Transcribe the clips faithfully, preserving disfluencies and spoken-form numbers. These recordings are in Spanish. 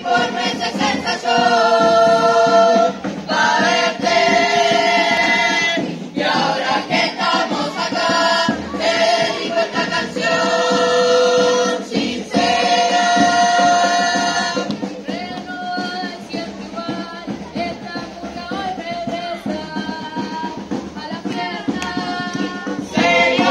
por meses ensayó para verte. Y ahora que estamos acá, te dedico esta canción sincera. Renovada y siempre igual, esta murga hoy regresa a la fiesta. Serio.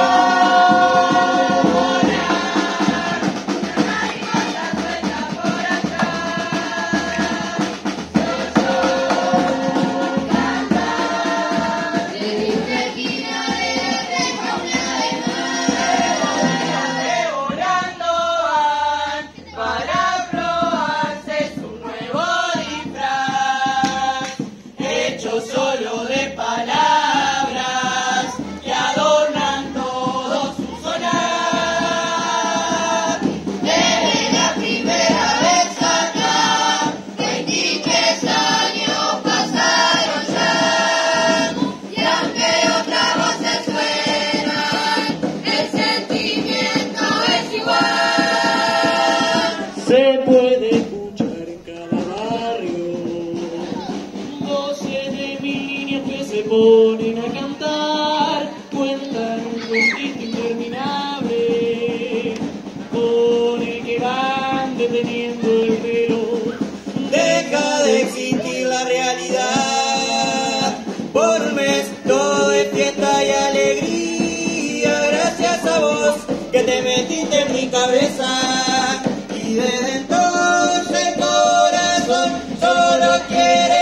Solo de palabras que adornan todo su sonar. Desde la primera vez acá, veintitrés años pasaron ya, y aunque otras voces suenan, el sentimiento es igual. Se puede escuchar en cada barrio voces de niños que se ponen a cantar, cuentan un cuentito interminable con el que van deteniendo el reloj. Deja de existir la realidad, por un mes todo es fiesta y alegría, gracias a vos que te metiste en mi cabeza, y desde entonces el corazón solo quiere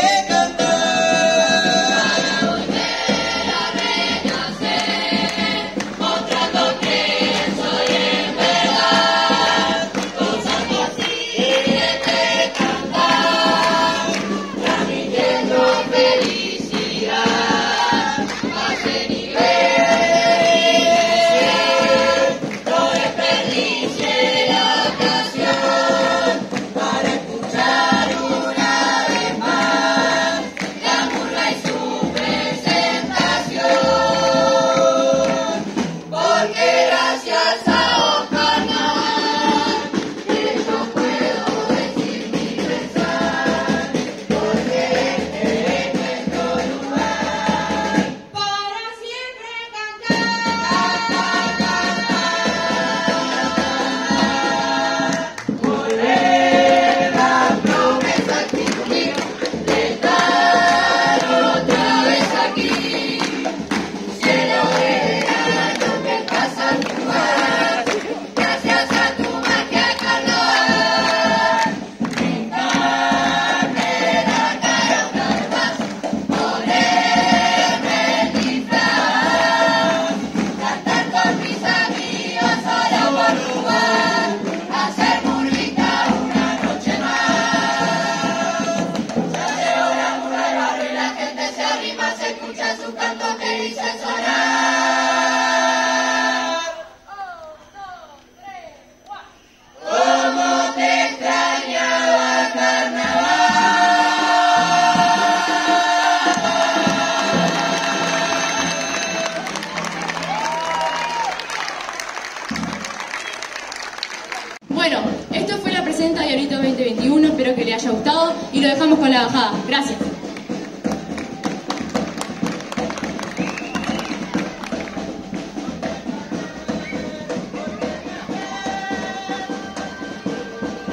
Bueno, esto fue la presenta de Diablito veinte veintiuno, espero que les haya gustado y lo dejamos con la bajada. Gracias.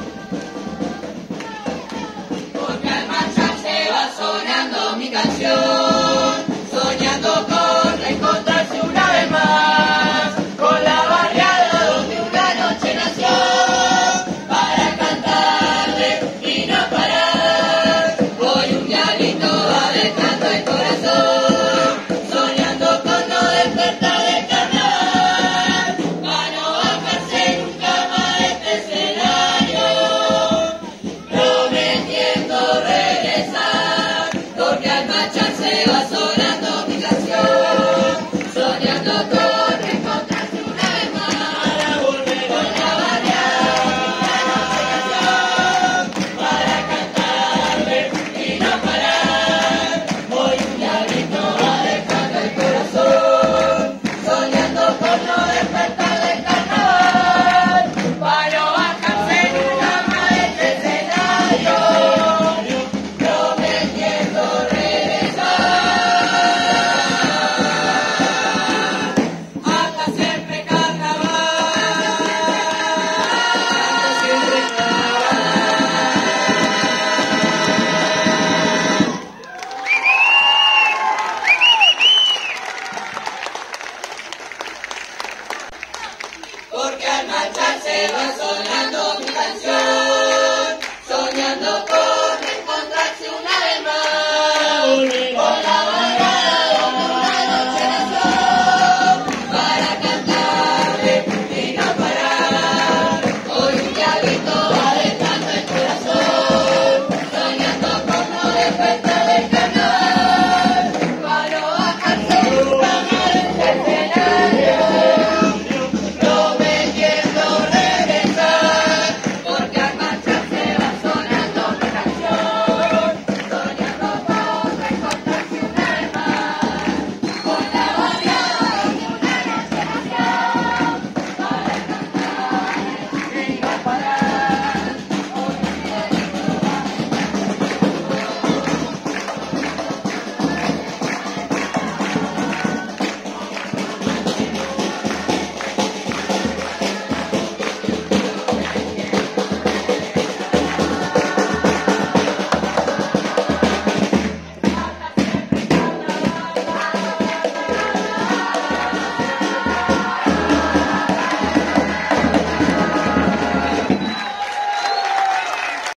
Porque al marchar se va sonando mi canción.